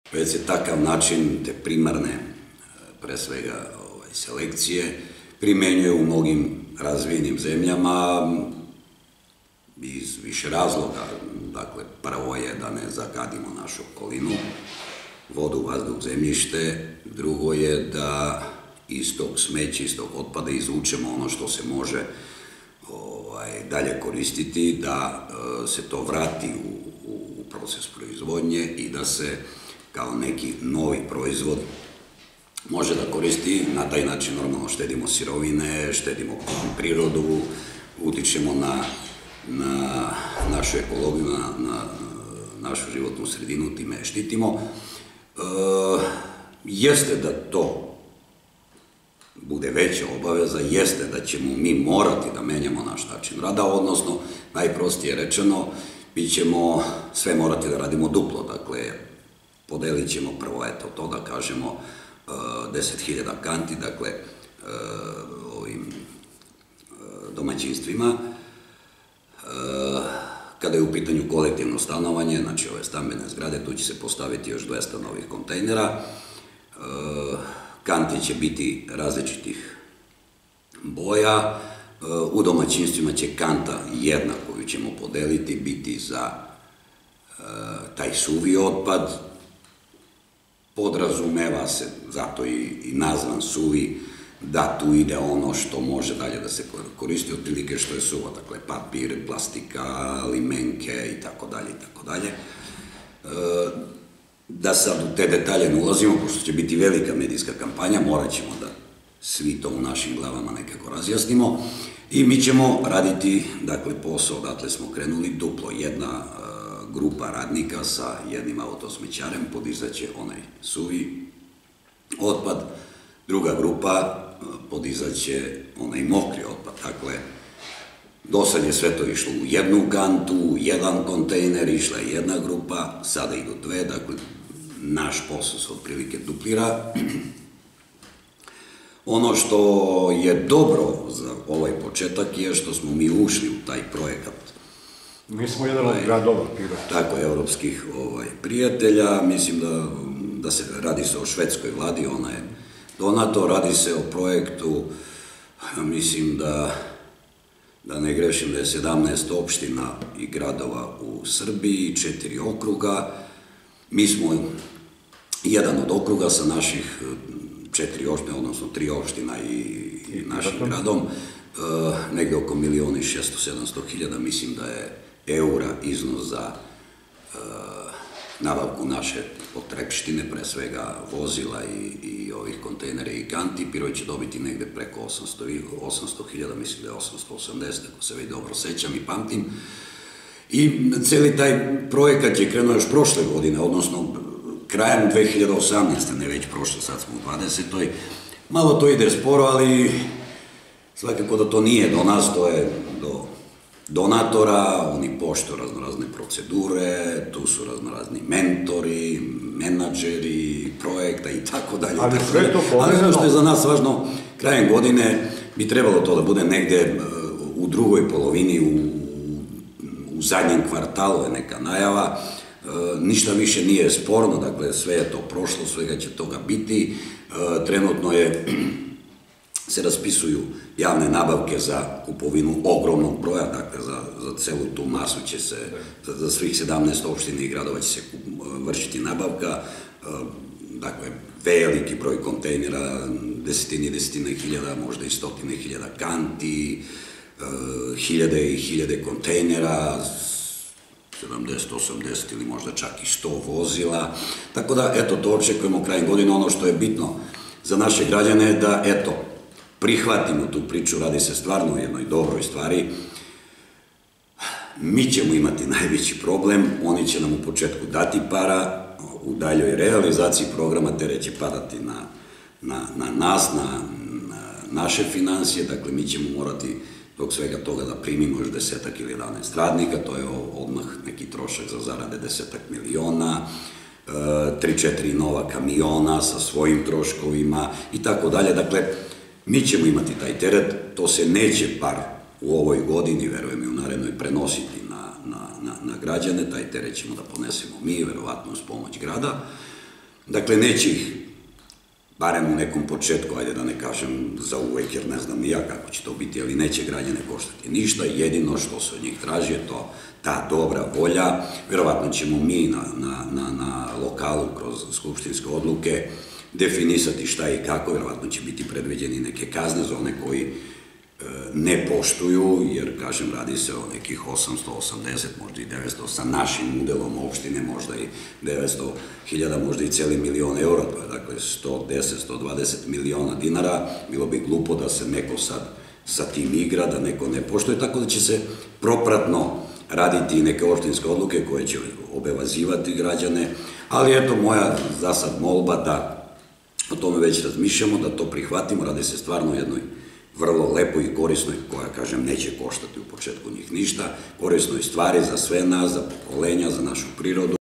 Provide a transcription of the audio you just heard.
Već se takav način te primarne, pre svega selekcije, primenjuje u mnogim razvijenim zemljama iz više razloga. Dakle, prvo je da ne zagadimo našu okolinu, vodu, vazduh, zemljište. Drugo je da iz tog smeća, iz tog otpada izvučemo ono što se može dalje koristiti, da se to vrati u proces proizvodnje i da se kao neki novi proizvod može da koristi. Na taj način normalno štedimo sirovine, štedimo prirodu, utičemo na našu ekologiju, na našu životnu sredinu, time je štitimo. Jeste da to bude veća obaveza, jeste da ćemo mi morati da menjamo naš način rada, odnosno, najprostije rečeno, mi ćemo sve morati da radimo duplo. Dakle, podelit ćemo prvo, eto, to da kažemo 10.000 kanti, dakle, ovim domaćinstvima. Kada je u pitanju kolektivno stanovanje, znači ove stambene zgrade, tu će se postaviti još 200 novih kontejnera. Kanti će biti različitih boja. U domaćinstvima će kanta jedna koju ćemo podeliti biti za taj suvi otpad. Podrazumeva se, zato i nazvan suvi, da tu ide ono što može dalje da se koristi, otprilike što je suvo, dakle papir, plastika, limenke i tako dalje i tako dalje. Da sad u te detalje ne ulazimo, pošto će biti velika medijska kampanja, morat ćemo da svi to u našim glavama nekako razjasnimo i mi ćemo raditi, dakle, posao, odatle smo krenuli duplo. Jedna grupa radnika sa jednim autosmećarem podizaće onaj suvi otpad, druga grupa podizaće onaj mokri otpad. Dakle, do sad je sve to išlo u jednu kantu, jedan kontejner, išla je jedna grupa, sada idu dve, dakle, naš posao se otprilike duplira. Ono što je dobro za ovaj početak je što smo mi ušli u taj projekat. Mi smo jedan od gradova, tako, evropskih prijatelja. Mislim da se radi se o švedskoj vladi, ona je donator, radi se o projektu, mislim da ne grešim, da je 17 opština i gradova u Srbiji, 4 okruga. Mi smo jedan od okruga sa naših 4 opština, odnosno 3 opština i našim gradom, negde oko 1.600.000, mislim da je eura iznos za nabavku naše potrepštine, pre svega vozila i ovih kontejnera i kanti. Piroj će dobiti negde preko 800.000, mislim da je 880, ako se već dobro sećam i pamtim. I celi taj projekat je krenuo još prošle godine, odnosno krajem 2018. ne već prošle, sad smo u 20. Malo to ide sporo, ali svakako da to nije do nas, to je do donatora, oni poštuju raznorazne procedure, tu su raznorazni mentori, menadžeri, projekta i tako dalje. Ali sve to povezano. Ali što je za nas važno, krajem godine bi trebalo to da bude negde u drugoj polovini, u zadnjem kvartalu je neka najava. Ništa više nije sporno, dakle sve je to prošlo, svega će toga biti. Trenutno se raspisuju javne nabavke za kupovinu ogromnog broja, dakle za celu tu masu će se, za svih 17 opština i gradova će se vršiti nabavka, dakle veliki broj kontejnera, desetine hiljada, možda i stotine hiljada kanti, hiljade i hiljade kontejnera, 70, 80 ili možda čak i 100 vozila, tako da, eto, to očekujemo krajem godine. Ono što je bitno za naše građane je da, eto, prihvatimo tu priču, radi se stvarno o jednoj dobroj stvari. Mi ćemo imati najveći problem, oni će nam u početku dati para, u daljoj realizaciji programa teret će padati na nas, na naše financije, dakle mi ćemo morati dok svega toga da primimo još 10 ili 11 radnika, to je odmah neki trošak za zarade 10 miliona, 3-4 nova kamiona sa svojim troškovima i tako dalje. Dakle, mi ćemo imati taj teret, to se neće bar u ovoj godini, verujem i u narednoj, prenositi na građane, taj teret ćemo da ponesemo mi, verovatno uz pomoć grada. Dakle, neće ih, barem u nekom početku, ajde da ne kažem za uvek, jer ne znam ni ja kako će to biti, ali neće građane koštati ništa, jedino što se od njih traži je to ta dobra volja. Vjerovatno ćemo mi na lokalu kroz skupštinske odluke definisati šta i kako, vjerovatno će biti predviđeni neke kazne za one koji ne poštuju, jer, kažem, radi se o nekih 880, možda i 900, sa našim udelom opštine, možda i 900.000, možda i celi milion eura, to je dakle 110-120 miliona dinara. Bilo bi glupo da se neko sad sa tim igra, da neko ne poštuje, tako da će se propratno raditi neke opštinske odluke koje će obevazivati građane, ali eto moja za sad molba da o tome već razmišljamo, da to prihvatimo, radi se stvarno o jednoj vrlo lepoj i korisnoj, koja, kažem, neće koštati u početku njih ništa, korisnoj stvari za sve nas, za pokolenja, za našu prirodu.